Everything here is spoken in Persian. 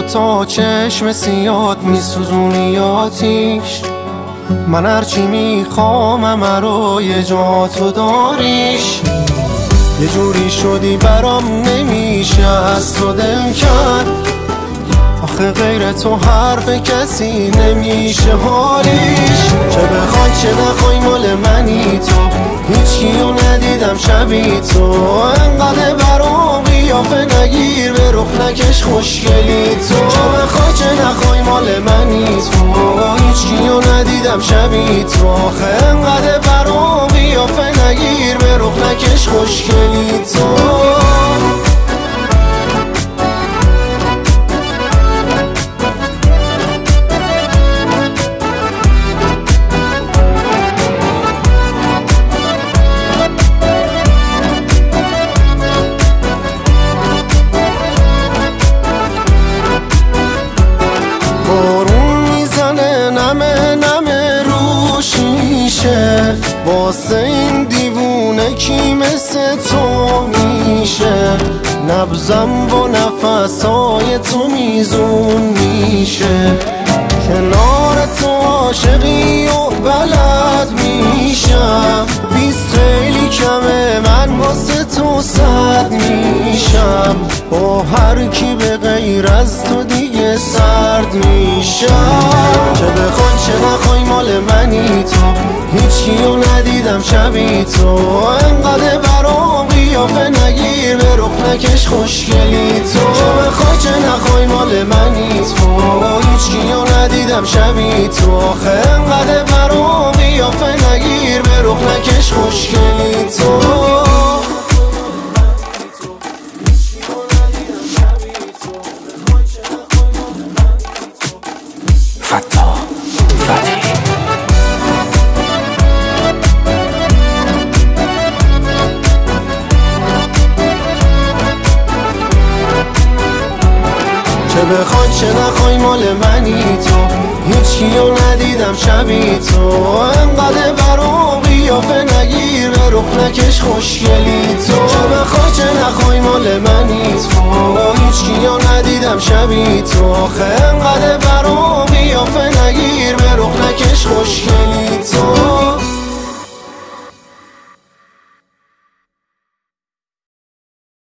تا چشم سیاد میسوزونی آتیش. من هرچی میخوام همه رو یه جا تو داریش. یه جوری شدی برام نمیشه از تو دل کرد. آخه غیر تو حرف کسی نمیشه حالیش. چه بخوای چه نخوای مال منی تو، هیچ کیو ندیدم شبی تو. انقدر برام قیافه نگیر به رخ نکش خوشگلی تو. چه بخوای چه نخوای مال منی تو، هیچ کیو ندیدم شبی تو. آخه انقدر برام قیافه نگیر به رخ نکش خوشگلی تو. واسه این دیوونه کی مثل تو میشه؟ نبضم با نفسای تو میزون میشه. کنار تو عاشقی و بلد میشم. 20 خیلی کمه من واسه تو 100 میشم. با هر کی به غیر از تو دیگه سرد میشم. چه بخوای چه نخوای مال منی تو، هیچ کیو ندیدم شبی تو. انقدر برام قیافه نگیر به رخ نکش خوشگلی تو. چه بخوای چه نخوای مال منی تو، هیچ کیو ندیدم شبی تو. آخه انقدر برام قیافه نگیر به رخ نکش خوشگلی تو. چه بخوای چه نخوای مال منی تو، هیچ کیو ندیدم شبی تو. انقدر برام قیافه نگیر به رخ نکش خوشگلی تو. چه بخوای چه نخوای مال منی تو، هیچ کیو ندیدم شبی تو. آخه